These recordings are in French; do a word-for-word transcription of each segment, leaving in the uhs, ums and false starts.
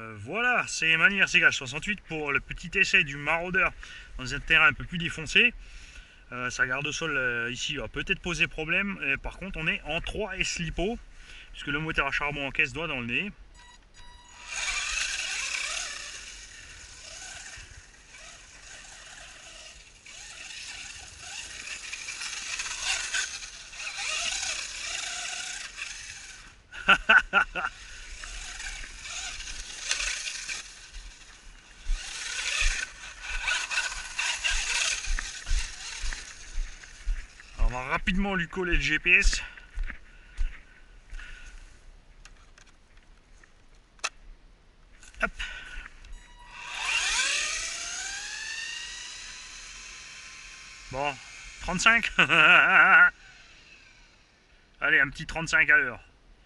Euh, voilà, c'est Mani R C K soixante-huit pour le petit essai du maraudeur dans un terrain un peu plus défoncé. Euh, sa garde-sol euh, ici va peut-être poser problème. Et par contre, on est en trois S lipo, puisque le moteur à charbon en caisse doit dans le nez. Alors, on va rapidement lui coller le G P S. Hop. Bon, trente-cinq. Allez, un petit trente-cinq à l'heure.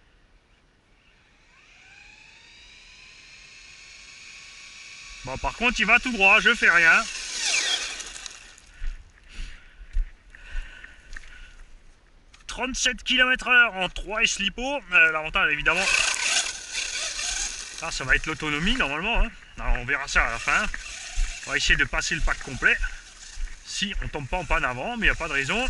Bon, par contre, il va tout droit, je fais rien. trente-sept kilomètres heure en trois S lipo. Euh, L'avantage, évidemment, ça, ça va être l'autonomie normalement. Hein. Alors, on verra ça à la fin. On va essayer de passer le pack complet. Si on tombe pas en panne avant, mais il n'y a pas de raison.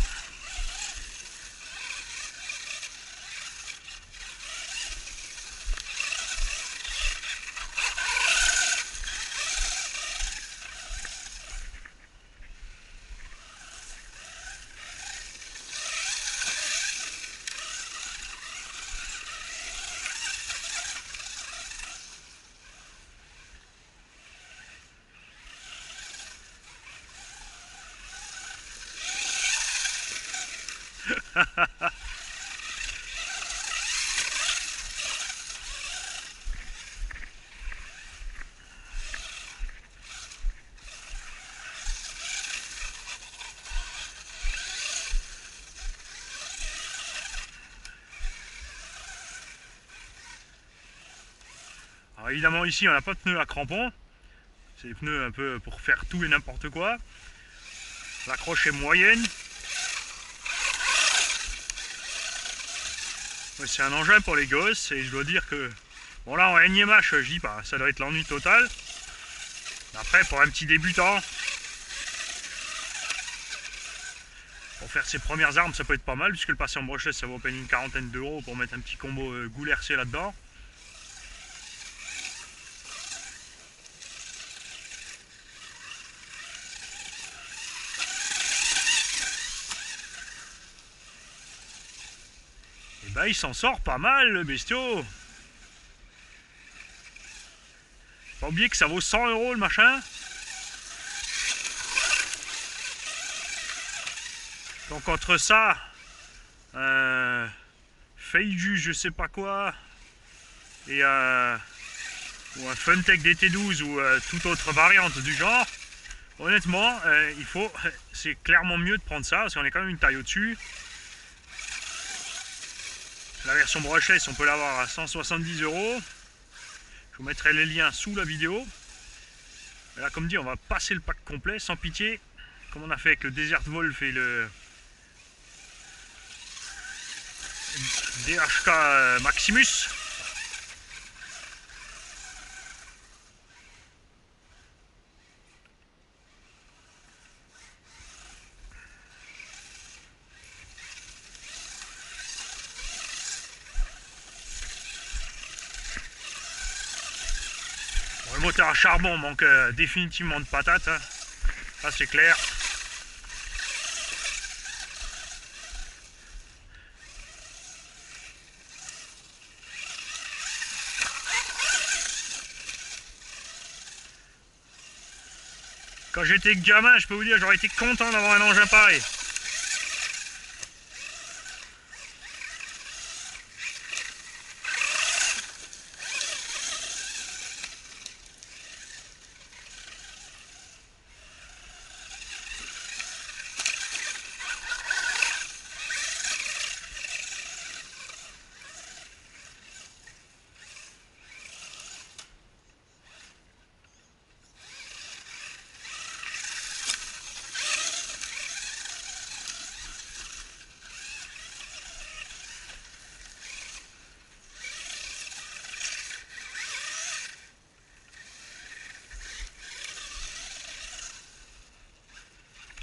Alors évidemment ici on n'a pas de pneus à crampons. C'est des pneus un peu pour faire tout et n'importe quoi. L'accroche est moyenne. Ouais, c'est un engin pour les gosses et je dois dire que... Bon là en énième H je dis pas, ça doit être l'ennui total. Après pour un petit débutant, pour faire ses premières armes ça peut être pas mal, puisque le passé en brushless ça vaut à peine une quarantaine d'euros pour mettre un petit combo euh, goule R C là-dedans. Et bah il s'en sort pas mal le bestiau. Pas oublier que ça vaut cent euros le machin. Donc entre ça, euh, Feiju je sais pas quoi, et euh, ou un Funtech D T douze ou euh, toute autre variante du genre, honnêtement, euh, il faut, c'est clairement mieux de prendre ça, parce qu'on est quand même une taille au-dessus. La version brushless, on peut l'avoir à cent soixante-dix euros. Je vous mettrai les liens sous la vidéo. Et là, comme dit, on va passer le pack complet, sans pitié, comme on a fait avec le Desert Wolf et le D H K Maximus. Bon, le moteur à charbon manque euh, définitivement de patates, hein. Ça c'est clair. Quand j'étais gamin, je peux vous dire, j'aurais été content d'avoir un engin pareil.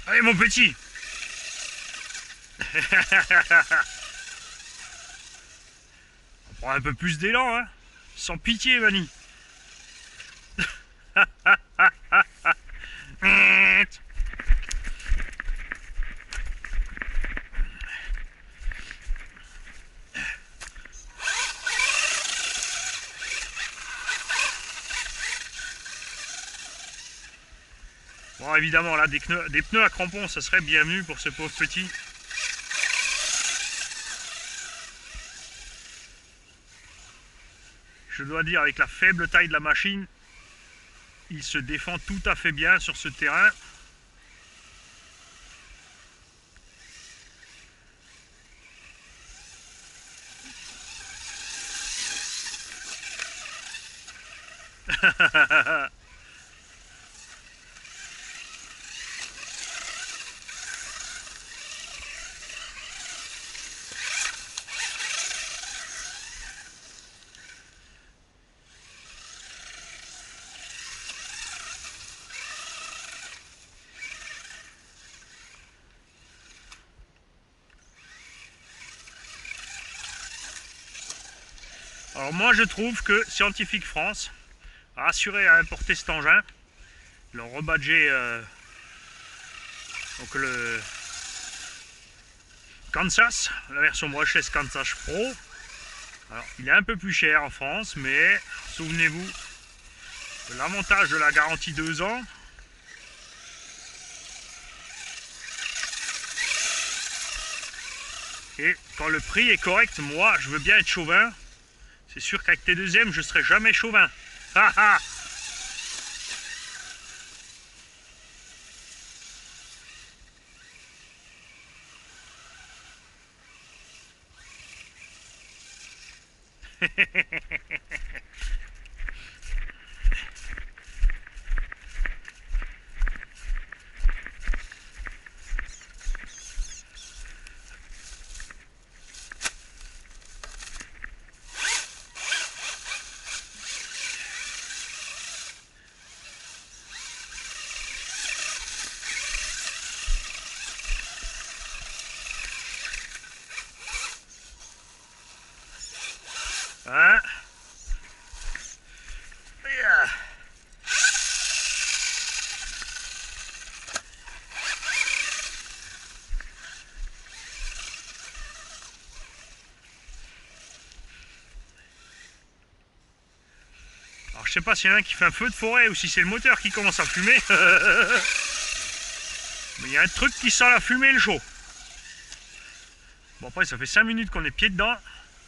Allez mon petit. On prend un peu plus d'élan, hein. Sans pitié, Vanny. Bon, évidemment, là, des pneus, des pneus à crampons, ça serait bienvenu pour ce pauvre petit. Je dois dire, avec la faible taille de la machine, il se défend tout à fait bien sur ce terrain. Alors moi je trouve que Scientifique France a assuré à importer cet engin. Ils l'ont rebadgé euh, donc le Kansas, la version brushless Kansas Pro. Alors il est un peu plus cher en France, mais souvenez-vous de l'avantage de la garantie deux ans. Et quand le prix est correct, moi je veux bien être chauvin. C'est sûr qu'avec T deux M, je ne serai jamais chauvin. Ha ha. Hein? Yeah. Alors je sais pas s'il y en a un qui fait un feu de forêt ou si c'est le moteur qui commence à fumer. Mais il y a un truc qui sent la fumée et le chaud. Bon après ça fait cinq minutes qu'on est pied dedans.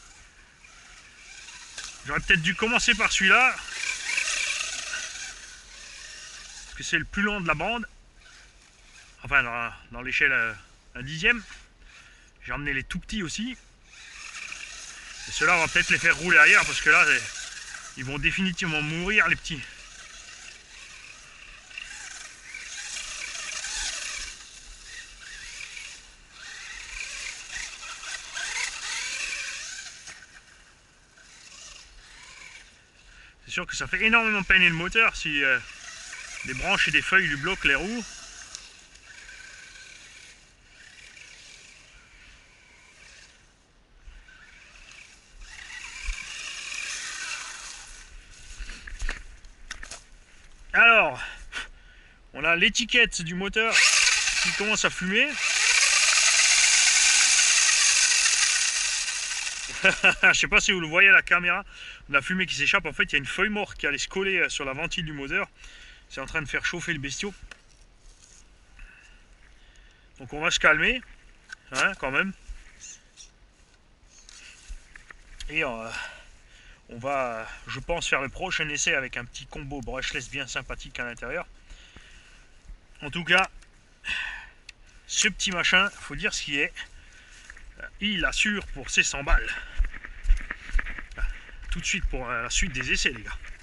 J'aurais peut-être dû commencer par celui-là. Parce que c'est le plus long de la bande. Enfin dans, dans l'échelle euh, un dixième. J'ai emmené les tout petits aussi. Et ceux-là on va peut-être les faire rouler ailleurs parce que là ils vont définitivement mourir les petits. C'est sûr que ça fait énormément peiner le moteur si euh, des branches et des feuilles lui bloquent les roues. Alors, on a l'étiquette du moteur qui commence à fumer. Je sais pas si vous le voyez à la caméra, la fumée qui s'échappe. En fait, il y a une feuille morte qui allait se coller sur la ventile du moteur. C'est en train de faire chauffer le bestiau. Donc on va se calmer, hein, quand même. Et euh, on va, je pense, faire le prochain essai avec un petit combo brushless bien sympathique à l'intérieur. En tout cas, ce petit machin, faut dire ce qui est. Il assure pour ses cent balles. Tout de suite pour la suite des essais, les gars.